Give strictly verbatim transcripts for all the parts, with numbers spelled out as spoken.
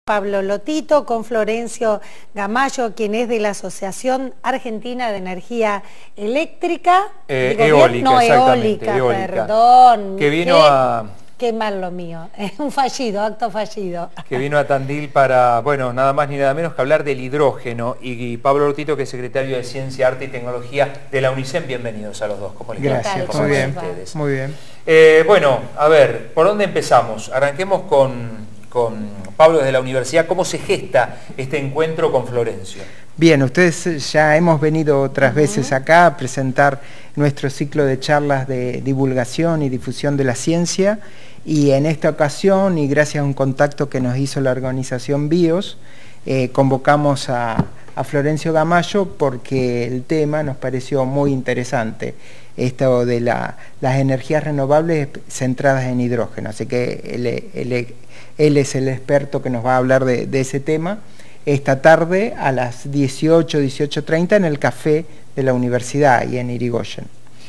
Pablo Lotito, con Florencio Gamayo, quien es de la Asociación Argentina de Energía Eléctrica. Eh, Digo, eólica, no, exactamente, eólica, eólica. perdón. Que vino qué, a... Qué mal lo mío, es un fallido, acto fallido. Que vino a Tandil para, bueno, nada más ni nada menos que hablar del hidrógeno. Y, y Pablo Lotito, que es secretario de Ciencia, Arte y Tecnología de la UNICEN. Bienvenidos a los dos. ¿Cómo les va? Gracias, muy bien, muy bien. Eh, bueno, a ver, ¿por dónde empezamos? Arranquemos con... con Pablo desde la universidad. ¿Cómo se gesta este encuentro con Florencio? Bien, ustedes ya hemos venido otras uh-huh. veces acá a presentar nuestro ciclo de charlas de divulgación y difusión de la ciencia, y en esta ocasión, y gracias a un contacto que nos hizo la organización BIOS, eh, convocamos a, a Florencio Gamayo porque el tema nos pareció muy interesante, esto de la, las energías renovables centradas en hidrógeno, así que él, él, él es el experto que nos va a hablar de, de ese tema esta tarde a las dieciocho, dieciocho treinta en el café de la universidad y en Irigoyen.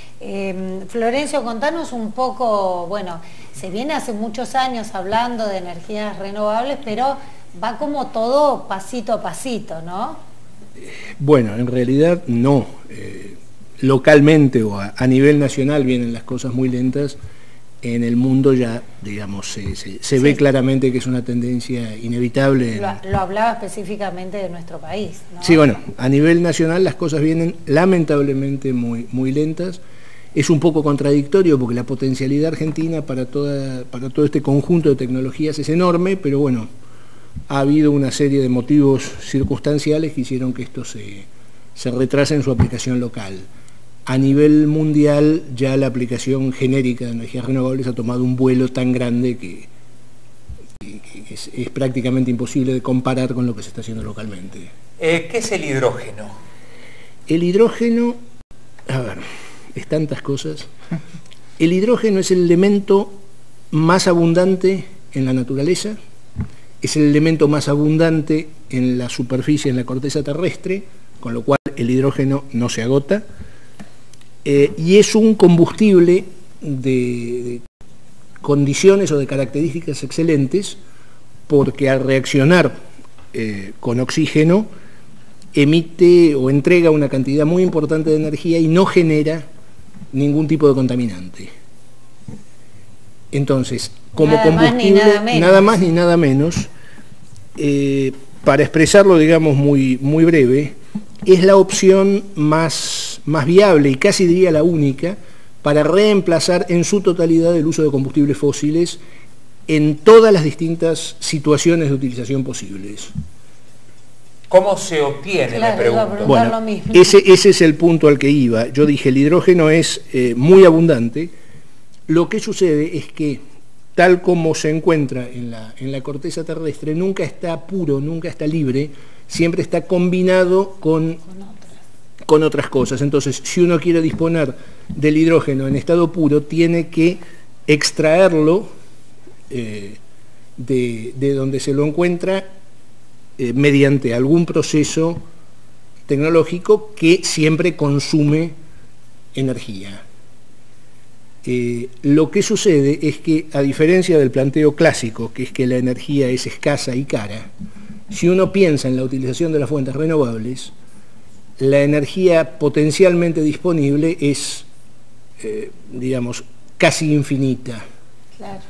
Eh, Florencio, contanos un poco, bueno, se viene hace muchos años hablando de energías renovables, pero va como todo pasito a pasito, ¿no? Bueno, en realidad no. Eh, localmente o a, a nivel nacional vienen las cosas muy lentas. En el mundo ya, digamos, se, se, se sí. ve claramente que es una tendencia inevitable. Lo, lo hablaba específicamente de nuestro país, ¿no? Sí, bueno, a nivel nacional las cosas vienen lamentablemente muy, muy lentas. Es un poco contradictorio porque la potencialidad argentina para, toda, para todo este conjunto de tecnologías es enorme, pero bueno, ha habido una serie de motivos circunstanciales que hicieron que esto se, se retrase en su aplicación local. A nivel mundial ya la aplicación genérica de energías renovables ha tomado un vuelo tan grande que, que, que es, es prácticamente imposible de comparar con lo que se está haciendo localmente. Eh, ¿Qué es el hidrógeno? El hidrógeno, a ver, es tantas cosas. El hidrógeno es el elemento más abundante en la naturaleza, es el elemento más abundante en la superficie, en la corteza terrestre, con lo cual el hidrógeno no se agota. Eh, y es un combustible de, de condiciones o de características excelentes porque al reaccionar eh, con oxígeno emite o entrega una cantidad muy importante de energía y no genera ningún tipo de contaminante. Entonces, como nada combustible, más nada, nada más ni nada menos, eh, para expresarlo, digamos, muy, muy breve, es la opción más, más viable y casi diría la única para reemplazar en su totalidad el uso de combustibles fósiles en todas las distintas situaciones de utilización posibles. ¿Cómo se obtiene? Claro, me pregunto. Bueno, lo mismo. Ese, ese es el punto al que iba. Yo dije, el hidrógeno es eh, muy abundante. Lo que sucede es que, tal como se encuentra en la, en la corteza terrestre, nunca está puro, nunca está libre, siempre está combinado con, con, otras. con otras cosas. Entonces, si uno quiere disponer del hidrógeno en estado puro, tiene que extraerlo eh, de, de donde se lo encuentra eh, mediante algún proceso tecnológico que siempre consume energía. Eh, lo que sucede es que, a diferencia del planteo clásico, que es que la energía es escasa y cara, si uno piensa en la utilización de las fuentes renovables, la energía potencialmente disponible es, eh, digamos, casi infinita. Claro.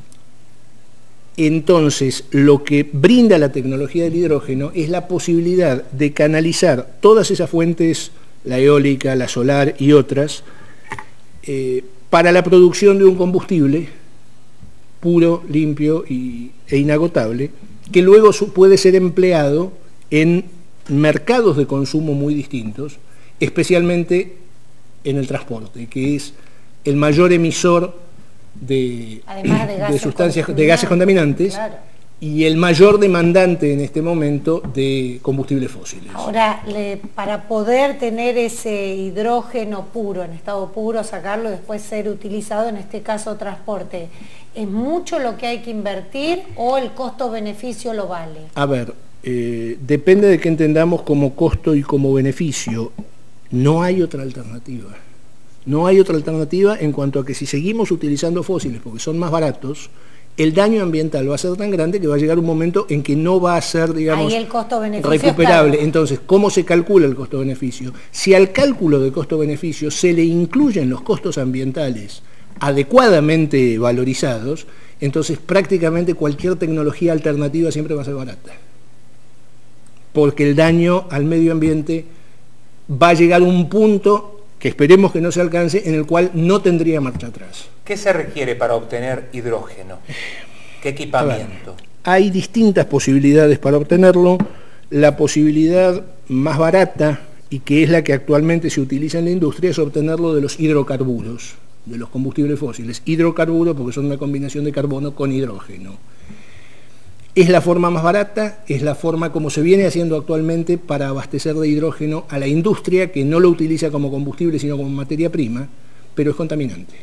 Entonces, lo que brinda la tecnología del hidrógeno es la posibilidad de canalizar todas esas fuentes, la eólica, la solar y otras, eh, para la producción de un combustible puro, limpio y, e inagotable, que luego puede ser empleado en mercados de consumo muy distintos, especialmente en el transporte, que es el mayor emisor de, de, gases de sustancias, de gases contaminantes, claro, y el mayor demandante en este momento de combustibles fósiles. Ahora, le, para poder tener ese hidrógeno puro, en estado puro, sacarlo y después ser utilizado, en este caso transporte, ¿es mucho lo que hay que invertir o el costo-beneficio lo vale? A ver, eh, depende de qué entendamos como costo y como beneficio. No hay otra alternativa. No hay otra alternativa en cuanto a que si seguimos utilizando fósiles porque son más baratos, el daño ambiental va a ser tan grande que va a llegar un momento en que no va a ser, digamos, ahí el costo-beneficio recuperable. Claro. Entonces, ¿cómo se calcula el costo-beneficio? Si al cálculo de costo-beneficio se le incluyen los costos ambientales adecuadamente valorizados, entonces prácticamente cualquier tecnología alternativa siempre va a ser barata. Porque el daño al medio ambiente va a llegar a un punto que esperemos que no se alcance, en el cual no tendría marcha atrás. ¿Qué se requiere para obtener hidrógeno? ¿Qué equipamiento? Ver, hay distintas posibilidades para obtenerlo. La posibilidad más barata, y que es la que actualmente se utiliza en la industria, es obtenerlo de los hidrocarburos, de los combustibles fósiles. Hidrocarburos porque son una combinación de carbono con hidrógeno. Es la forma más barata, es la forma como se viene haciendo actualmente para abastecer de hidrógeno a la industria, que no lo utiliza como combustible sino como materia prima, pero es contaminante.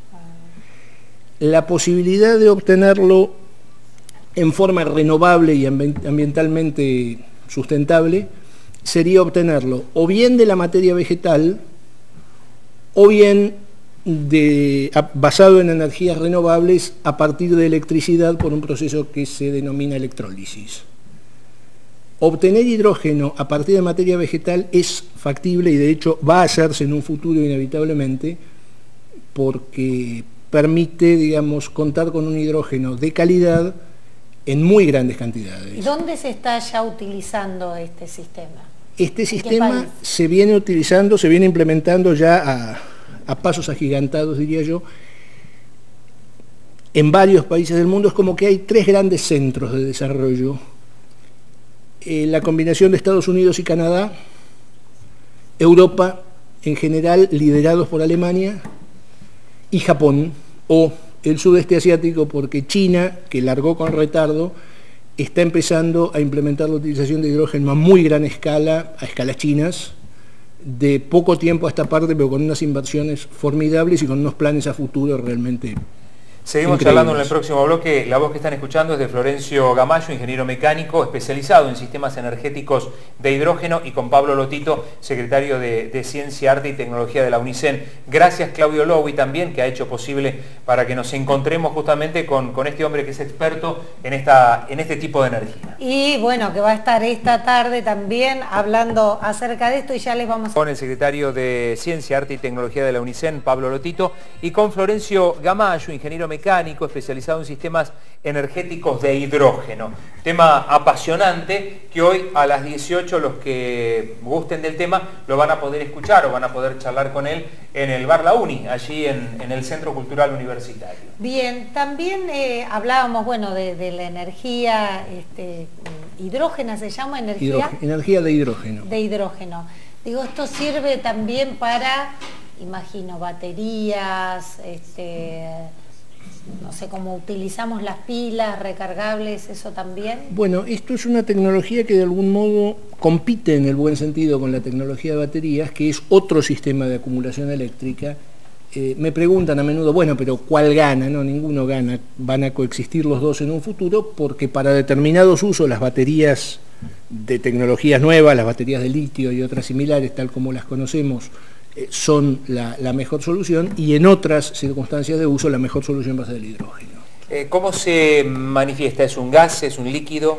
La posibilidad de obtenerlo en forma renovable y ambientalmente sustentable sería obtenerlo o bien de la materia vegetal o bien De, a, basado en energías renovables a partir de electricidad por un proceso que se denomina electrólisis. Obtener hidrógeno a partir de materia vegetal es factible y de hecho va a hacerse en un futuro inevitablemente, porque permite, digamos, contar con un hidrógeno de calidad en muy grandes cantidades. ¿Y dónde se está ya utilizando este sistema? Este sistema se viene utilizando, se viene implementando ya a a pasos agigantados, diría yo, en varios países del mundo. Es como que hay tres grandes centros de desarrollo. Eh, la combinación de Estados Unidos y Canadá, Europa en general, liderados por Alemania, y Japón, o el sudeste asiático, porque China, que largó con retardo, está empezando a implementar la utilización de hidrógeno a muy gran escala, a escalas chinas, de poco tiempo a esta parte, pero con unas inversiones formidables y con unos planes a futuro realmente Seguimos increíbles. Charlando en el próximo bloque. La voz que están escuchando es de Florencio Gamayo, ingeniero mecánico especializado en sistemas energéticos de hidrógeno, y con Pablo Lotito, secretario de, de Ciencia, Arte y Tecnología de la UNICEN. Gracias Claudio Lowy también, que ha hecho posible para que nos encontremos justamente con, con este hombre que es experto en, esta, en este tipo de energía. Y bueno, que va a estar esta tarde también hablando acerca de esto, y ya les vamos a... Con el secretario de Ciencia, Arte y Tecnología de la UNICEN, Pablo Lotito, y con Florencio Gamayo, ingeniero mecánico especializado en sistemas energéticos de hidrógeno. Tema apasionante que hoy a las dieciocho los que gusten del tema lo van a poder escuchar o van a poder charlar con él en el Bar La Uni, allí en, en el Centro Cultural Universitario. Bien, también eh, hablábamos, bueno, de, de la energía este, hidrógena, ¿se llama energía? Hidrógeno, energía de hidrógeno. De hidrógeno. Digo, esto sirve también para, imagino, baterías, este, no sé, cómo utilizamos las pilas recargables, eso también. Bueno, esto es una tecnología que de algún modo compite en el buen sentido con la tecnología de baterías, que es otro sistema de acumulación eléctrica. Eh, me preguntan a menudo, bueno, pero ¿cuál gana? No, ninguno gana. Van a coexistir los dos en un futuro, porque para determinados usos las baterías de tecnologías nuevas, las baterías de litio y otras similares, tal como las conocemos, eh, son la, la mejor solución, y en otras circunstancias de uso la mejor solución va a ser el hidrógeno. Eh, ¿Cómo se manifiesta? ¿Es un gas? ¿Es un líquido?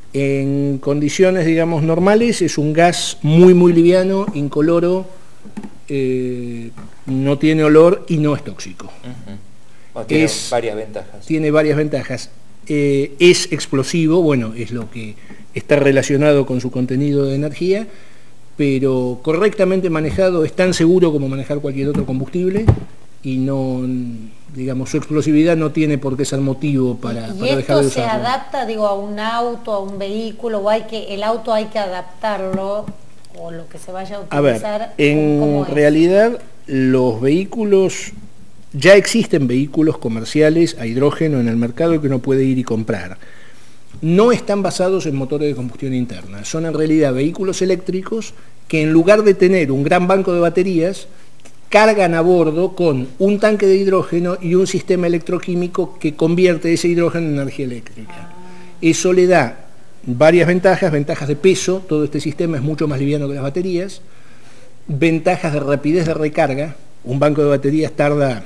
En condiciones, digamos, normales es un gas muy, muy liviano, incoloro, eh, no tiene olor y no es tóxico. Uh-huh. Bueno, tiene es, varias ventajas. Tiene varias ventajas. Eh, es explosivo, bueno, es lo que está relacionado con su contenido de energía, pero correctamente manejado es tan seguro como manejar cualquier otro combustible, y no, digamos, su explosividad no tiene por qué ser motivo para, ¿Y para dejar de esto usarlo. se adapta, digo, a un auto, a un vehículo, o hay que, el auto hay que adaptarlo, o lo que se vaya a A ver, utilizar? en ¿cómo es? realidad los vehículos, ya existen vehículos comerciales a hidrógeno en el mercado que uno puede ir y comprar. No están basados en motores de combustión interna, son en realidad vehículos eléctricos que, en lugar de tener un gran banco de baterías, cargan a bordo con un tanque de hidrógeno y un sistema electroquímico que convierte ese hidrógeno en energía eléctrica. Eso le da varias ventajas, ventajas de peso, todo este sistema es mucho más liviano que las baterías, ventajas de rapidez de recarga, un banco de baterías tarda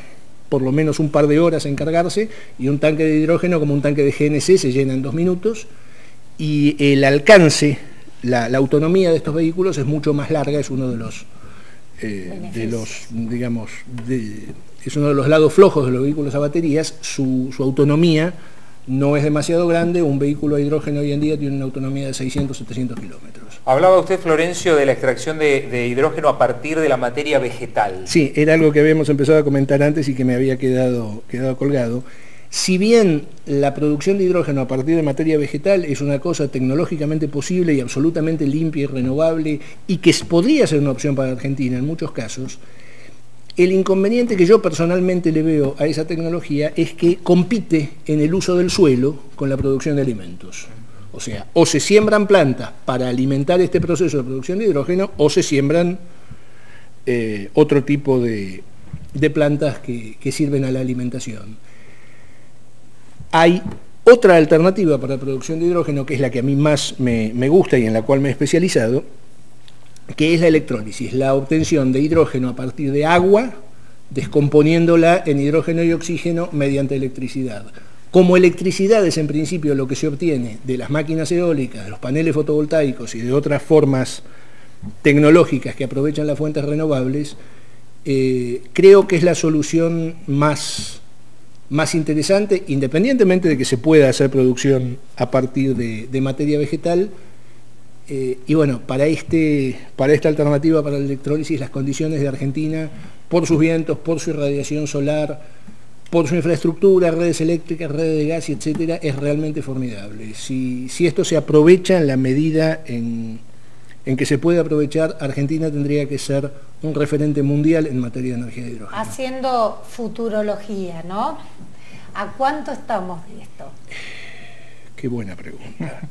por lo menos un par de horas en cargarse, y un tanque de hidrógeno como un tanque de G N C se llena en dos minutos, y el alcance, la, la autonomía de estos vehículos es mucho más larga, es uno de los, eh, de los digamos, de, es uno de los lados flojos de los vehículos a baterías. Su, su autonomía no es demasiado grande. Un vehículo a hidrógeno hoy en día tiene una autonomía de seiscientos, setecientos kilómetros. Hablaba usted, Florencio, de la extracción de, de hidrógeno a partir de la materia vegetal. Sí, era algo que habíamos empezado a comentar antes y que me había quedado, quedado colgado. Si bien la producción de hidrógeno a partir de materia vegetal es una cosa tecnológicamente posible y absolutamente limpia y renovable, y que podría ser una opción para Argentina en muchos casos, el inconveniente que yo personalmente le veo a esa tecnología es que compite en el uso del suelo con la producción de alimentos. O sea, o se siembran plantas para alimentar este proceso de producción de hidrógeno, o se siembran eh, otro tipo de, de plantas que, que sirven a la alimentación. Hay otra alternativa para la producción de hidrógeno, que es la que a mí más me, me gusta y en la cual me he especializado, que es la electrólisis, la obtención de hidrógeno a partir de agua, descomponiéndola en hidrógeno y oxígeno mediante electricidad. Como electricidad es en principio lo que se obtiene de las máquinas eólicas, de los paneles fotovoltaicos y de otras formas tecnológicas que aprovechan las fuentes renovables, eh, creo que es la solución más, más interesante, independientemente de que se pueda hacer producción a partir de, de materia vegetal. Eh, y bueno, para, este, para esta alternativa para la electrólisis, las condiciones de Argentina, por sus vientos, por su irradiación solar, por su infraestructura, redes eléctricas, redes de gas, etcétera, es realmente formidable. Si, si esto se aprovecha en la medida en, en que se puede aprovechar, Argentina tendría que ser un referente mundial en materia de energía de hidrógeno. Haciendo futurología, ¿no? ¿A cuánto estamos de esto? Qué buena pregunta.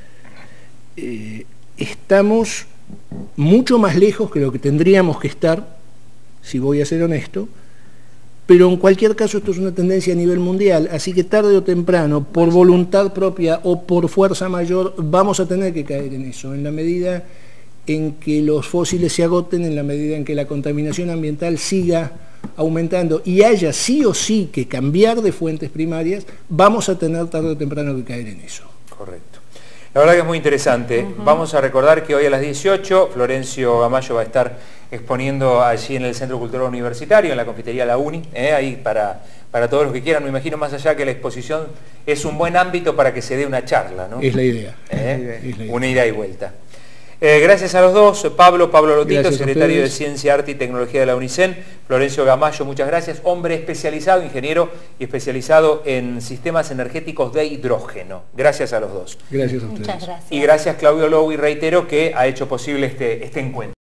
Eh, estamos mucho más lejos que lo que tendríamos que estar, si voy a ser honesto, pero en cualquier caso esto es una tendencia a nivel mundial, así que tarde o temprano, por voluntad propia o por fuerza mayor, vamos a tener que caer en eso, en la medida en que los fósiles se agoten, en la medida en que la contaminación ambiental siga aumentando y haya sí o sí que cambiar de fuentes primarias, vamos a tener tarde o temprano que caer en eso. Correcto. La verdad que es muy interesante. Uh-huh. Vamos a recordar que hoy a las dieciocho Florencio Gamayo va a estar exponiendo allí en el Centro Cultural Universitario, en la confitería La Uni, ¿eh? ahí para, para todos los que quieran. Me imagino más allá que la exposición es un buen ámbito para que se dé una charla, ¿no? Es la idea. ¿Eh? Es la idea. Una ida y vuelta. Eh, gracias a los dos, Pablo, Pablo Lotito, gracias secretario de Ciencia, Arte y Tecnología de la UNICEN, Florencio Gamayo, muchas gracias, hombre especializado, ingeniero y especializado en sistemas energéticos de hidrógeno. Gracias a los dos. Gracias a ustedes. Muchas gracias. Y gracias Claudio Lowy, reitero, que ha hecho posible este, este encuentro.